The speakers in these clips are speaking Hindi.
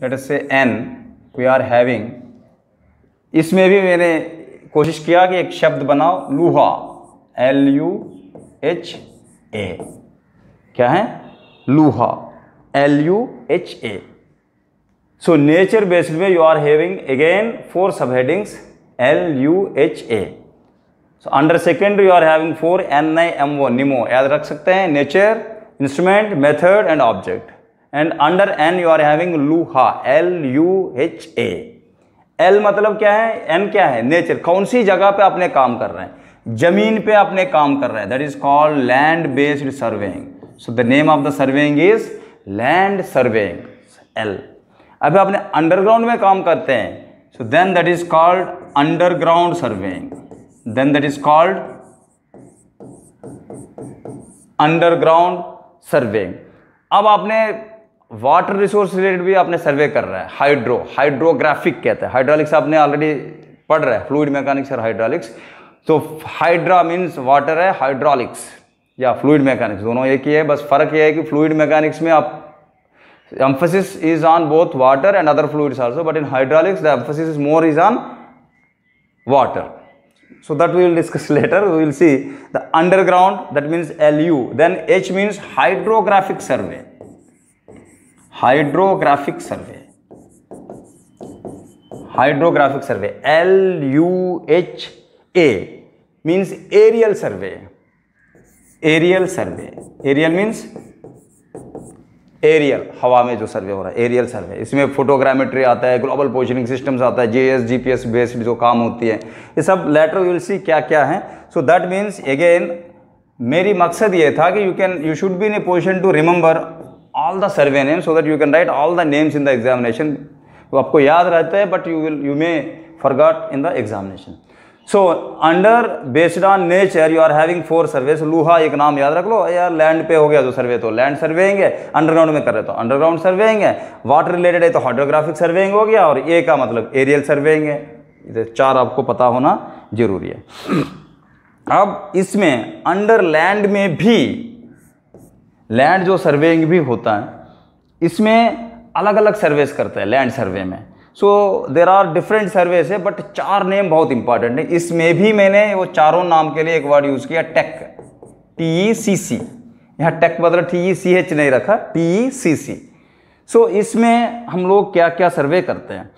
लेट अस से n वी आर हैविंग, इसमें भी मैंने कोशिश किया कि एक शब्द बनाओ, लूहा, LUHA, क्या है? लूहा, LUHA। सो नेचर बेस्ड में you are having again 4 subheadings LUHA। So under second you are having 4 NIMO, निमो, याद रख सकते हैं, nature, instrument, method and object. And under N you are having लूहा, LUHA। L मतलब क्या है? N क्या है? नेचर, कौन सी जगह पे आपने काम कर रहे हैं, जमीन पे आपने काम कर रहे हैं, that is called land based surveying. So the name of the surveying is land surveying, L। अभी आपने अंडरग्राउंड में काम करते हैं, so then that is called underground surveying, then that is called underground surveying. अब आपने वाटर रिसोर्स रिलेटेड भी आपने सर्वे कर रहा है, हाइड्रोग्राफिक कहते हैं, हाइड्रोलिक्स आपने ऑलरेडी पढ़ रहा है, फ्लूइड मैकेनिक्स और हाइड्रोलिक्स। तो हाइड्रा मीन्स वाटर है, हाइड्रोलिक्स या फ्लूइड मैकेनिक्स दोनों एक ही है, बस फर्क ये है कि फ्लूइड मैकेनिक्स में आप emphasis is on both water and other fluids also, but in hydraulics the emphasis is more is on water. So that we will discuss later. We will see the underground, that means LU. Then H means hydrographic survey. Hydrographic survey. Hydrographic survey. LUHA means aerial survey. Aerial survey. Aerial means aerial, हवा में जो सर्वे हो रहा है, एरियल सर्वे। इसमें फोटोग्रामेट्री आता है, ग्लोबल पोजिशनिंग सिस्टम्स आता है, GIS GPS बेस्ड जो काम होती है, ये सब लेटर विल सी क्या क्या है। सो दैट मीन्स अगेन मेरी मकसद ये था कि you should be in a position to remember all the survey name, so that you can write all the names in the examination. तो आपको याद रहता है, but you may forgot in the examination. So under based on nature you are having 4 survey. लूहा एक नाम याद रख लो यार, लैंड पे हो गया जो सर्वे तो लैंड सर्वेइंग है, अंडरग्राउंड में कर रहे तो अंडरग्राउंड सर्वेइंग है, वाटर रिलेटेड है तो हाइड्रोग्राफिक सर्वेइंग हो गया, और ए का मतलब एरियल सर्वेइंग है। ये 4 आपको पता होना जरूरी है। अब इसमें अंडर लैंड में भी, लैंड जो सर्वेइंग भी होता है, इसमें अलग अलग सर्वेस करते हैं लैंड सर्वे में। सो देर आर डिफरेंट सर्वेस है, बट 4 नेम बहुत इंपॉर्टेंट है। इसमें भी मैंने वो चारों नाम के लिए एक वर्ड यूज किया, टेक, TECC। यहाँ टेक मतलब TECH नहीं रखा, TECC। सो इसमें हम लोग क्या क्या सर्वे करते हैं?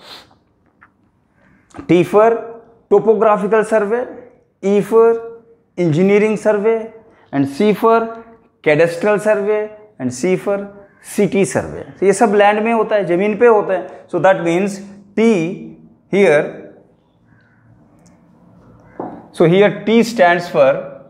T for topographical survey, E for engineering survey, and C for cadastral survey, and C for city survey. ये सब लैंड में होता है, जमीन पे होता है। So that means T here, so here T stands for,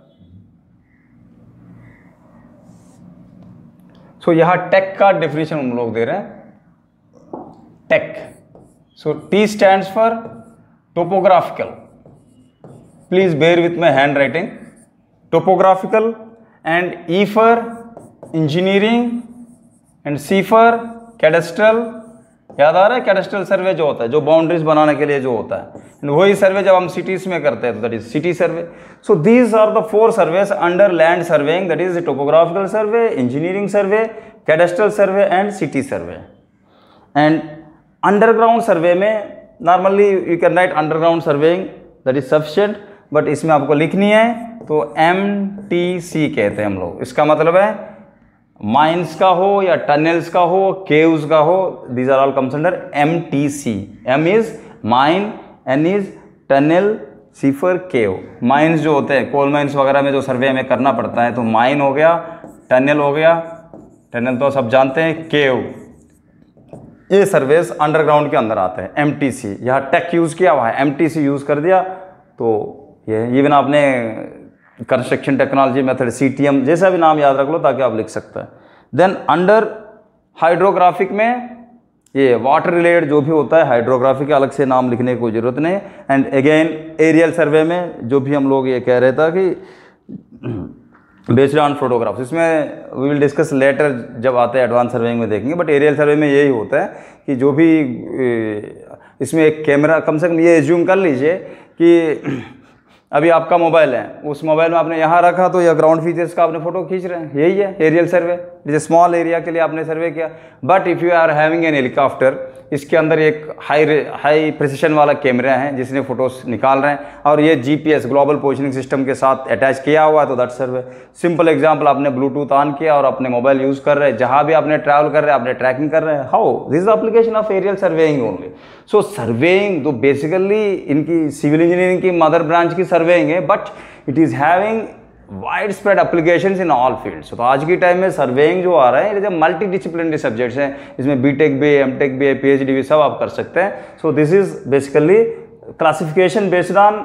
सो यहां टेक का डेफिनेशन हम लोग दे रहे हैं, take. So T stands for topographical, please bear with my hand writing, topographical, and E for engineering, and C for cadastral. याद आ रहा है? कैडेस्ट्रल सर्वे जो होता है, जो बाउंड्रीज बनाने के लिए जो होता है, वही सर्वे जब हम सिटीज में करते हैं तो that is city survey. So these are the 4 surveys under land surveying, that is topographical survey, engineering survey, cadastral survey and city survey. And underground survey में normally you can write underground surveying, that is sufficient, but इसमें आपको लिखनी है तो MTC कहते हैं हम लोग। इसका मतलब है माइंस का हो या टनल्स का हो, केव्स का हो, these are all comes under MTC। M is mine, N is tunnel, C for cave. Mines जो होते हैं, कोल माइंस वगैरह में जो सर्वे हमें करना पड़ता है, तो माइन हो गया, टनल हो गया, टनल तो सब जानते हैं, केव, ये सर्वेस अंडरग्राउंड के अंदर आते हैं, MTC। यहाँ टेक यूज़ किया हुआ है, MTC यूज़ कर दिया, तो ये इवन आपने कंस्ट्रक्शन टेक्नोलॉजी मेथड, CTM जैसा भी नाम याद रख लो ताकि आप लिख सकते हैं। देन अंडर हाइड्रोग्राफिक में ये वाटर रिलेटेड जो भी होता है, हाइड्रोग्राफिक अलग से नाम लिखने की कोई ज़रूरत नहीं। एंड अगेन एरियल सर्वे में जो भी हम लोग ये कह रहे था कि बेस्ड ऑन फोटोग्राफ्स, इसमें वी विल डिस्कस लेटर जब आते हैं एडवांस सर्वेइंग में देखेंगे, बट एरियल सर्वे में यही होता है कि जो भी इसमें एक कैमरा, कम से कम ये एज्यूम कर लीजिए कि अभी आपका मोबाइल है, उस मोबाइल में आपने यहाँ रखा तो यह ग्राउंड फीचर्स का आपने फोटो खींच रहे हैं, यही है aerial survey. It is small area के लिए आपने सर्वे किया। But if you are having an helicopter, इसके अंदर एक हाई प्रिसिशन वाला कैमरा है जिसने फोटोज निकाल रहे हैं, और ये जीपीएस ग्लोबल पोजिशनिंग सिस्टम के साथ अटैच किया हुआ है, तो दैट सर्वे। सिंपल एग्जांपल, आपने ब्लूटूथ ऑन किया और अपने मोबाइल यूज़ कर रहे हैं, जहाँ भी आपने ट्रैवल कर रहे हैं आपने ट्रैकिंग कर रहे हैं। How this is application of aerial surveying only. So surveying तो बेसिकली इनकी सिविल इंजीनियरिंग की मदर ब्रांच की सर्वेइंग है, but it is having wide spread applications in all fields. तो आज की टाइम में सर्वेइंग जो आ रहा है, it is multi disciplinary subjects हैं, इसमें बीटेक भी, एमटेक भी, पीएचडी भी सब आप कर सकते हैं। So this is basically classification based on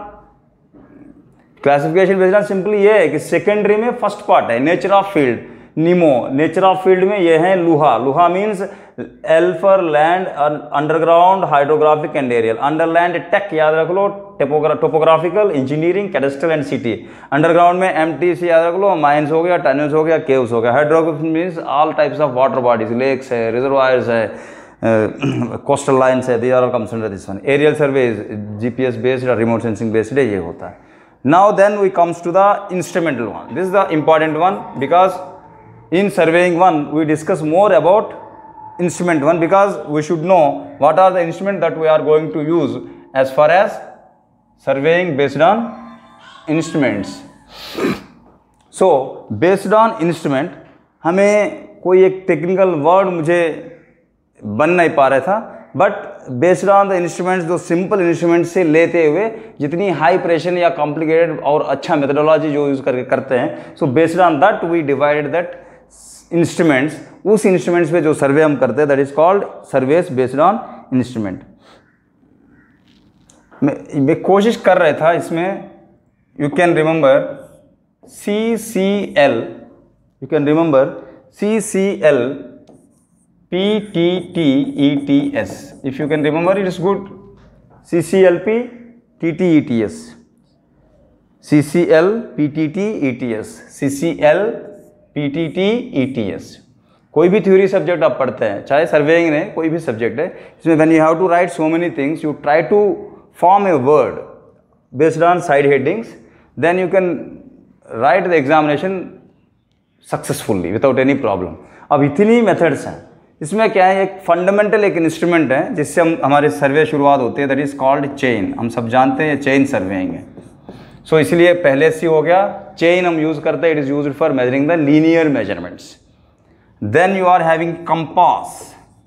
simply ये है कि सेकेंडरी में फर्स्ट पार्ट है नेचर ऑफ फील्ड, नीमो। नेचर ऑफ फील्ड में ये है लुहा। लुहा means L for land, underground, hydrographic and aerial. Under land टेक याद रख लो, topographical, engineering, cadastral and city. Underground में एमटीसी याद रख लो, माइंस हो गया, टनल्स हो गया, केव्स हो गया। Hydrographic means all types of water bodies, lakes है, रिजर्वायर्स है, कोस्टल लाइन्स है, they are all comes under this one. Aerial survey GPS based और रिमोट सेंसिंग बेस्ड ये होता है। Now then we comes to the instrumental one. This is the important one because in surveying one we discuss more about instrument one, because we should know what are the instrument that we are going to use as far as surveying based on instruments. So based on instrument, हमें कोई एक टेक्निकल वर्ड मुझे बन नहीं पा रहा था, but based on the instruments, जो सिंपल इंस्ट्रूमेंट से लेते हुए जितनी हाई प्रेशर या कॉम्प्लिकेटेड और अच्छा मेथडोलॉजी जो यूज़ करके करते हैं, so based on that we divide that instruments. उस इंस्ट्रूमेंट्स पे जो सर्वे हम करते हैं that is called surveys based on instrument. मैं कोशिश कर रहा था इसमें, you can remember CCL, you can remember CCL PTTETS, if you can remember it is good. CCLP TTETS, CCL PTTETS, CCL PTTETS। कोई भी थ्योरी सब्जेक्ट आप पढ़ते हैं, चाहे सर्वेइंग है, कोई भी सब्जेक्ट है, इसमें when you have to write so many things, you try to form a word based on side headings, then you can write the examination successfully without any problem. अब इतनी मेथड्स हैं इसमें, क्या है, एक फंडामेंटल एक इंस्ट्रूमेंट है जिससे हम हमारे सर्वे शुरुआत होती है, दैट इज कॉल्ड चेन। हम सब जानते हैं चेन सर्वेइंग है। सो इसलिए पहले सी हो गया, चेन हम यूज करते हैं, it is used for measuring the linear measurements. Then you are having compass.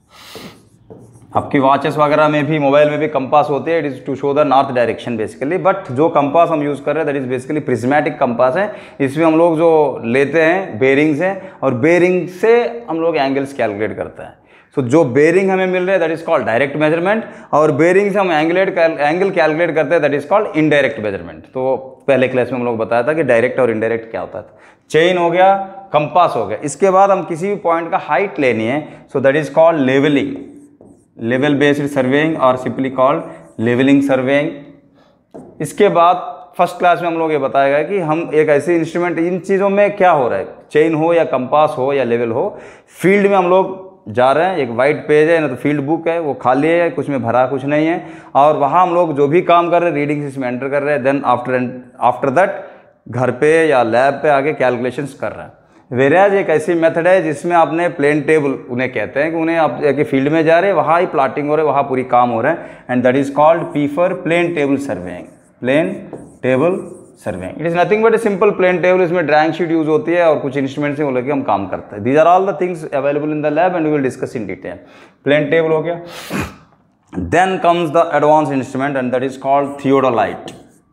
आपकी वॉचेस वगैरह में भी, मोबाइल में भी कंपास होते हैं, it is to show the north direction basically. But जो कंपास हम यूज कर रहे हैं that is basically prismatic compass है। इसमें हम लोग जो लेते हैं बेरिंग्स हैं, और बेरिंग से हम लोग एंगल्स कैलकुलेट करते हैं। सो जो बेरिंग हमें मिल रहा है that is called direct measurement, और बेरिंग से हम एंगल कैलकुलेट करते हैं that is called indirect measurement. तो पहले क्लास में हम लोग बताया था कि डायरेक्ट और इनडायरेक्ट क्या होता था। चेन हो गया, कंपास हो गया। इसके बाद हम किसी भी पॉइंट का हाइट लेनी है, so that is called levelling, level based surveying और सिंपली कॉल्ड लेवलिंग सर्वेइंग। इसके बाद फर्स्ट क्लास में हम लोग ये बताया गया कि हम एक ऐसे इंस्ट्रूमेंट, इन चीज़ों में क्या हो रहा है, चेन हो या कंपास हो या लेवल हो, फील्ड में हम लोग जा रहे हैं, एक वाइट पेज है ना तो फील्ड बुक है, वो खाली है, कुछ में भरा कुछ नहीं है, और वहाँ हम लोग जो भी काम कर रहे हैं रीडिंग्स इसमें एंटर कर रहे हैं। देन आफ्टर दैट घर पे या लैब पे आगे कैलकुलेशंस कर रहे हैं। वेराज एक ऐसी मेथड है जिसमें आपने प्लेन टेबल, उन्हें कहते हैं कि उन्हें आप एक फील्ड में जा रहे हैं, वहाँ ही प्लाटिंग हो रहा है, वहाँ पूरी काम हो रहा है, and that is called P for plane table surveying, plane table surveying. It is nothing but a simple plane table. इसमें ड्राइंग शीट यूज होती है और कुछ इंस्ट्रूमेंट से वो लेके हम काम करते हैं। These are all the things available in the lab and we will discuss in detail. Plane table हो गया। Then comes the advance instrument and that is called theodolite,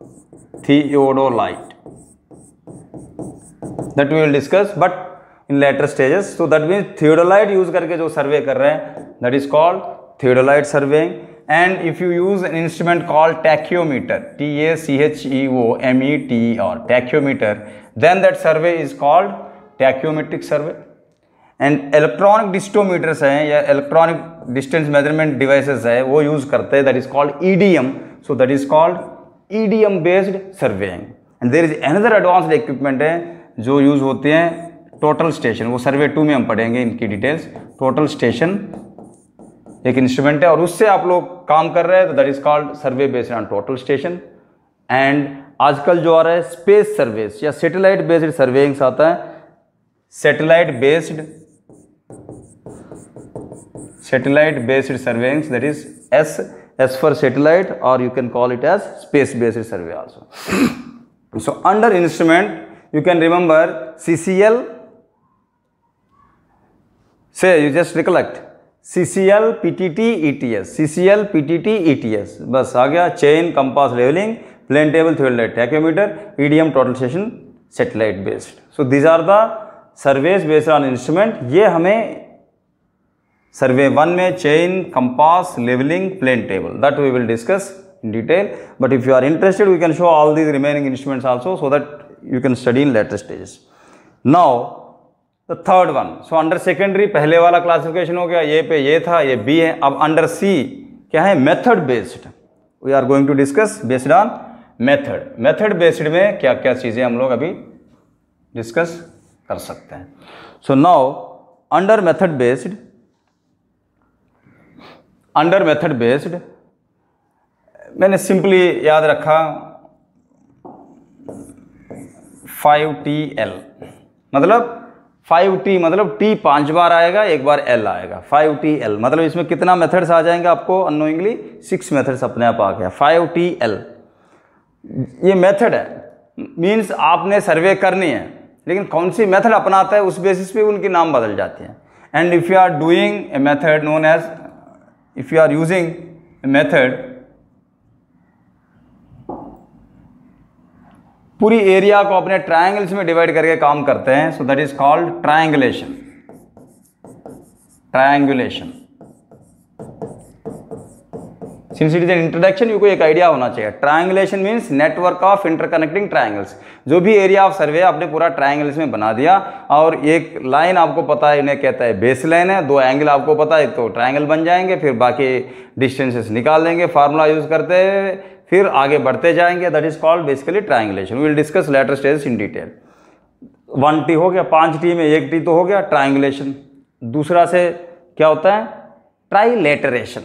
theodolite, that we will discuss but in later stages. So that means theodolite use करके जो सर्वे कर रहे हैं that is called theodolite surveying. And if you use an instrument called tachyometer, TACHEOMETER, tachyometer, then that survey is called tachyometric survey. And electronic distometers हैं या electronic distance measurement devices है, वो use करते हैं, that is called EDM. So that is called EDM based surveying. And there is another advanced equipment है जो use होते हैं, total station, वो सर्वे 2 में हम पढ़ेंगे इनकी डिटेल्स। टोटल स्टेशन एक इंस्ट्रूमेंट है और उससे आप लोग काम कर रहे हैं, तो that is called survey based on total station. And आजकल जो आ रहा है स्पेस सर्वेस या सैटेलाइट बेस्ड सर्वेइंग्स आता है, satellite based satellite based surveying, that is S for satellite, or you can call it as space based survey also. So under instrument you can remember CCL, say you just recollect CCL PTT ETS, CCL PTT ETS, बस आ गया. Chain, compass, levelling, plane table, theodolite, tacheometer, EDM, total station, satellite based. So these are the surveys based on instrument. ये हमें सर्वे 1 में chain, compass, levelling, plane table, that we will discuss in detail, but if you are interested we can show all these remaining instruments also, so that you can study in later stages. Now the third one, so under secondary पहले वाला classification हो गया, ये पे ये था, ये B है. अब under C क्या है? method based. We are going to discuss based on method. method based में क्या क्या चीज़ें हम लोग अभी discuss कर सकते हैं. So now under method based मैंने सिंपली याद रखा 5TL, मतलब 5T मतलब T 5 बार आएगा, एक बार L आएगा. 5TL मतलब इसमें कितना मेथड्स आ जाएंगे आपको अननोइंगली? 6 मेथड्स अपने आप आ गया. 5TL ये मेथड है, मीन्स आपने सर्वे करनी है, लेकिन कौन सी मेथड अपनाता है उस बेसिस पे उनके नाम बदल जाते हैं. And if you are doing a method known as, if you are using a method, पूरी एरिया को अपने ट्रायंगल्स में डिवाइड करके काम करते हैं. So that is called triangulation. Since it is an introduction, you को एक आइडिया होना चाहिए. Triangulation means network of interconnecting triangles. जो भी एरिया ऑफ सर्वे आपने पूरा ट्रायंगल्स में बना दिया, और एक लाइन आपको पता है, इन्हें कहता है बेस लाइन है. 2 एंगल आपको पता है तो ट्रायंगल बन जाएंगे. फिर बाकी डिस्टेंसेस निकाल देंगे फार्मूला यूज करते हुए, फिर आगे बढ़ते जाएंगे. That is called basically triangulation. We will discuss later stages in detail. 1T हो गया, 5T में 1T तो हो गया ट्रायंगुलेशन. दूसरा से क्या होता है? ट्राइलेटरेशन.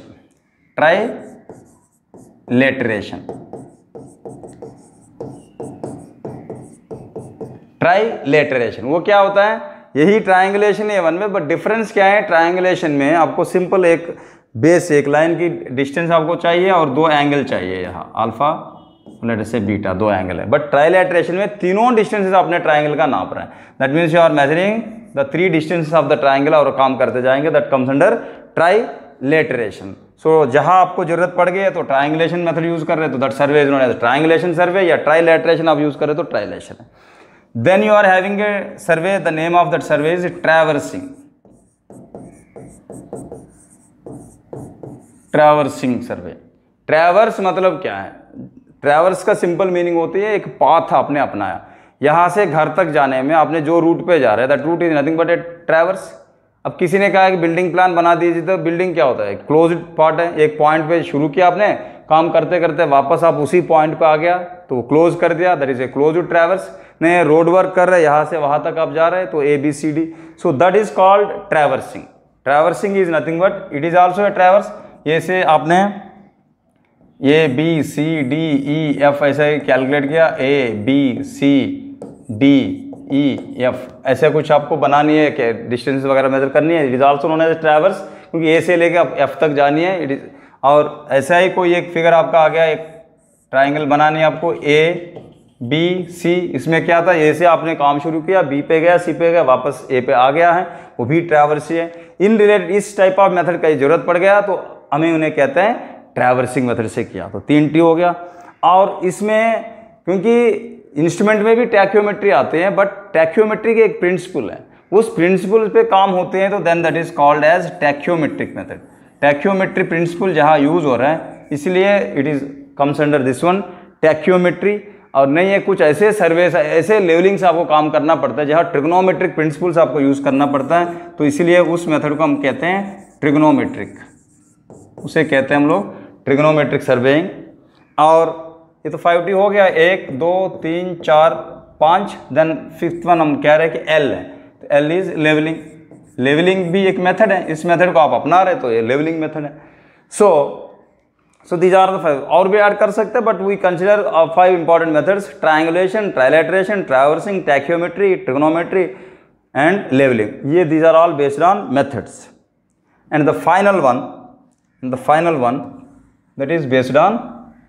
ट्राइलेटरेशन वो क्या होता है? यही ट्रायंगुलेशन है 1 में, बट डिफरेंस क्या है? ट्रायंगुलेशन में आपको सिंपल एक बेस, एक लाइन की डिस्टेंस आपको चाहिए और 2 एंगल चाहिए. यहाँ अल्फा लेटर से बीटा 2 एंगल है. बट ट्राइलेटरेशन में तीनों डिस्टेंसेस अपने ट्रायंगल का नाप रहे हैं. That means you are measuring the 3 distances of the triangle और काम करते जाएंगे. That comes under trilateration. So जहाँ आपको जरूरत पड़ गई है तो ट्रायंगुलेशन मेथड यूज कर रहे हैं, तो that survey is known as triangulation survey, या ट्राइलेटरेशन आप यूज कर रहे तो ट्राइलेशन है. Then you are having a survey, the name of that survey is traversing. Traversing survey. Traverse मतलब क्या है? ट्रैवर्स का सिंपल मीनिंग होती है एक पाथ आपने अपनाया, यहाँ से घर तक जाने में आपने जो रूट पे जा रहे हैं, that route is nothing but a traverse. अब किसी ने कहा कि बिल्डिंग प्लान बना दीजिए, तो बिल्डिंग क्या होता है? क्लोज्ड पार्ट है. एक पॉइंट पे शुरू किया आपने, काम करते करते वापस आप उसी पॉइंट पे आ गया तो क्लोज कर दिया, that is a closed traverse. नहीं, रोड वर्क कर रहे हैं, यहाँ से वहाँ तक आप जा रहे हैं तो ABCD. So that is called traversing. Traversing is nothing but it is also a traverse. ये से आपने ABCDEF ऐसे कैलकुलेट किया, ABCDEF ऐसे कुछ आपको बनानी है कि डिस्टेंस वगैरह मेजर करनी है. It is also known as traverse, क्योंकि A से लेके आप F तक जानी है. इट इज, और ऐसा ही कोई एक फिगर आपका आ गया, एक ट्राइंगल बनानी है आपको ABC. इसमें क्या था? A से आपने काम शुरू किया, B पे गया, C पे गया, वापस A पे आ गया है, वो भी ट्रैवर्स ही है. इन रिलेटेड इस टाइप ऑफ मेथड का जरूरत पड़ गया तो हमें उन्हें कहते हैं ट्रैवर्सिंग मेथड से किया. तो 3T हो गया. और इसमें क्योंकि इंस्ट्रूमेंट में भी टैक्योमेट्री आते हैं, बट टैक्योमेट्री के एक प्रिंसिपल है, उस प्रिंसिपल पे काम होते हैं, तो then that is called as tacheometric method. Tacheometry principle जहाँ यूज हो रहा है, इसलिए it is comes under this one tacheometry. और नहीं है कुछ ऐसे सर्वे, ऐसे लेवलिंग से आपको काम करना पड़ता है जहाँ ट्रिग्नोमेट्रिक प्रिंसिपल्स आपको यूज करना पड़ता है, तो इसीलिए उस मेथड को हम कहते हैं ट्रिग्नोमेट्रिक. उसे कहते हैं हम लोग ट्रिग्नोमेट्रिक सर्वेइंग. और ये तो 5T हो गया, 1 2 3 4 5. देन 5th वन हम कह रहे हैं कि L है, तो L इज लेवलिंग. लेवलिंग भी एक मेथड है, इस मेथड को आप अपना रहे तो ये लेवलिंग मेथड है. So these are the 5. और भी ऐड कर सकते हैं, but we consider 5 important methods: triangulation, trilateration, traversing, tacheometry, trigonometry and levelling. ये these are all based on methods. and the final one that is based on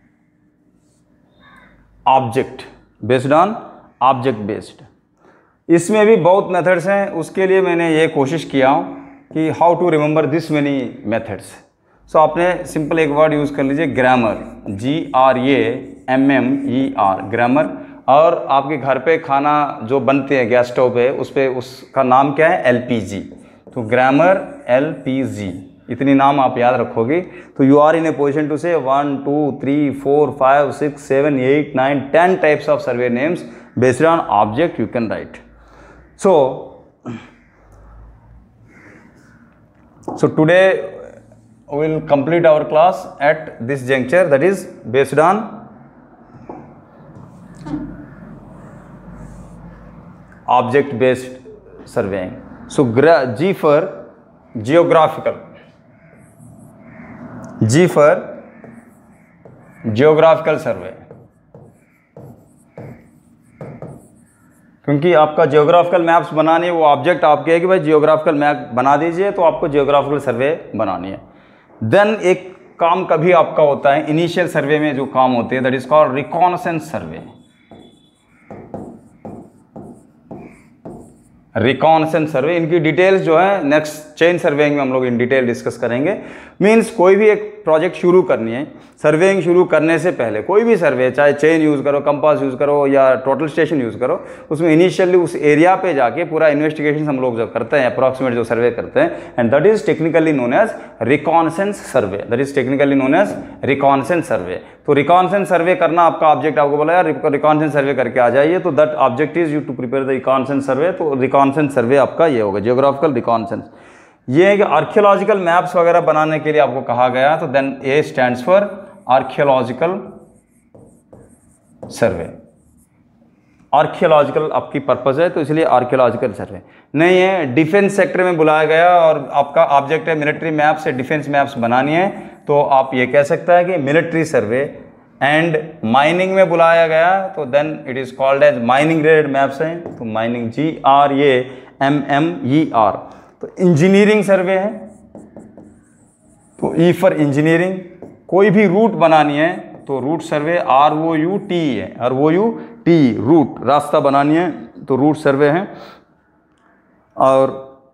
object based। इसमें भी बहुत मेथड्स हैं, उसके लिए मैंने ये कोशिश किया हूँ कि how to remember this many methods. So आपने सिंपल एक वर्ड यूज़ कर लीजिए ग्रामर, GRAMMER ग्रामर। और आपके घर पे खाना जो बनते हैं गैस स्टोव पे, उस पर उसका नाम क्या है, LPG। तो ग्रामर LPG, इतनी नाम आप याद रखोगे तो you are in a position to say 1 2 3 4 5 6 7 8 9 10 types of survey names based on object you can write. So today we will complete our class at this juncture, that is based on object based surveying. So G for geographical, G for geographical survey, क्योंकि आपका जियोग्राफिकल मैप्स बनानी है, वो ऑब्जेक्ट आपके है कि भाई जियोग्राफिकल मैप बना दीजिए, तो आपको जियोग्राफिकल सर्वे बनानी है। देन एक काम कभी आपका होता है इनिशियल सर्वे में जो काम होते हैं, that is called reconnaissance survey. Reconnaissance survey, इनकी डिटेल्स जो है नेक्स्ट चेन सर्वेइंग में हम लोग इन डिटेल डिस्कस करेंगे। मींस कोई भी एक प्रोजेक्ट शुरू करनी है, सर्वेइंग शुरू करने से पहले कोई भी सर्वे, चाहे चेन यूज़ करो, कंपास यूज़ करो या टोटल स्टेशन यूज़ करो, उसमें इनिशियली उस एरिया पे जाके पूरा इन्वेस्टिगेशन हम लोग जब करते हैं, अप्रॉक्सीमेट जो सर्वे करते हैं, and that is technically known as reconnaissance survey, that is technically known as reconnaissance survey. तो रिकॉनसेंस सर्वे करना आपका ऑब्जेक्ट, आपको बोला यार रिकॉनसेंस सर्वे करके आ जाइए, तो that object is you to prepare the reconnaissance survey. तो रिकॉनसेंस सर्वे आपका ये होगा, जियोग्राफिकल रिकॉनसेंस। ये है कि आर्कियोलॉजिकल मैप्स वगैरह बनाने के लिए आपको कहा गया, तो then A stands for archaeological survey. Archaeological आपकी पर्पज है, तो इसलिए आर्कियोलॉजिकल सर्वे नहीं है। डिफेंस सेक्टर में बुलाया गया और आपका ऑब्जेक्ट है मिलिट्री मैप से डिफेंस मैप्स बनानी है, तो आप ये कह सकते हैं कि मिलिट्री सर्वे। एंड माइनिंग में बुलाया गया, तो then it is called as mining related maps हैं, तो माइनिंग GRAMMER। तो इंजीनियरिंग सर्वे है, तो ई फॉर इंजीनियरिंग। कोई भी रूट बनानी है तो रूट सर्वे ROUT है, ROUT रूट, रास्ता बनानी है तो रूट सर्वे है। और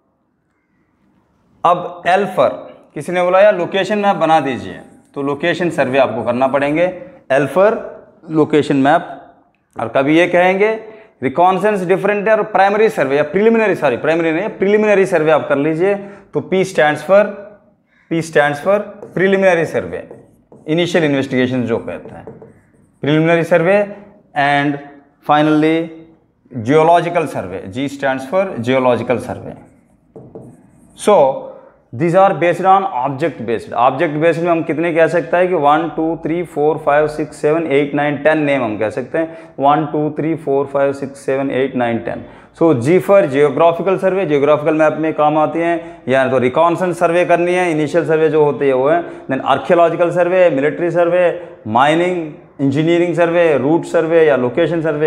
अब L फॉर, किसी ने बोला यार लोकेशन मैप बना दीजिए, तो लोकेशन सर्वे आपको करना पड़ेंगे, L फॉर लोकेशन मैप। और कभी ये कहेंगे रिकॉनसेंस डिफरेंट है और प्राइमरी सर्वे या प्रिलिमिनरी, सॉरी प्राइमरी नहीं, प्रिलिमिनरी सर्वे आप कर लीजिए, तो P stands for preliminary survey, initial investigation जो कहता है preliminary survey. And finally geological survey, G stands for geological survey. So these are based on object based. Object based में हम कितने कह सकते हैं कि 1 2 3 4 5 6 7 8 9 10 नेम हम कह सकते हैं, 1 2 3 4 5 6 7 8 9 10। So G for geographical survey, geographical map में काम आती हैं, या तो रिकॉनसेंस सर्वे करनी है, इनिशियल सर्वे जो होती है वो है। Then archaeological survey, military survey, mining, engineering survey, route survey या location survey,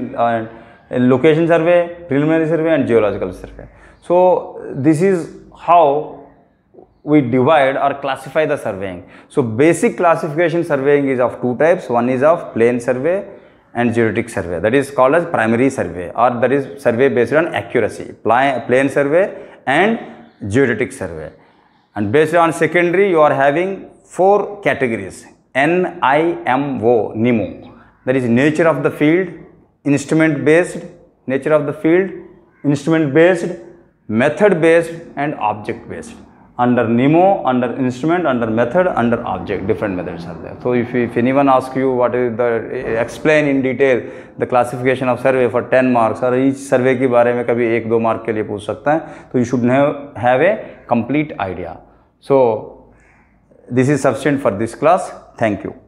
preliminary survey and geological survey. So this is how we divide or classify the surveying. So basic classification surveying is of two types. One is of plain survey and geodetic survey, that is called as primary survey, or that is survey based on accuracy, plain survey and geodetic survey. And based on secondary, you are having 4 categories: NIMO, NIMO, that is nature of the field, instrument based, nature of the field, instrument based, method based and object based. Under NIMO, under instrument, under method, under object, different methods are there. So if anyone asks you what is the, explain in detail the classification of survey for 10 marks, और each survey के बारे में कभी 1-2 मार्क के लिए पूछ सकता है, तो you should have a complete idea. So this is sufficient for this class. Thank you.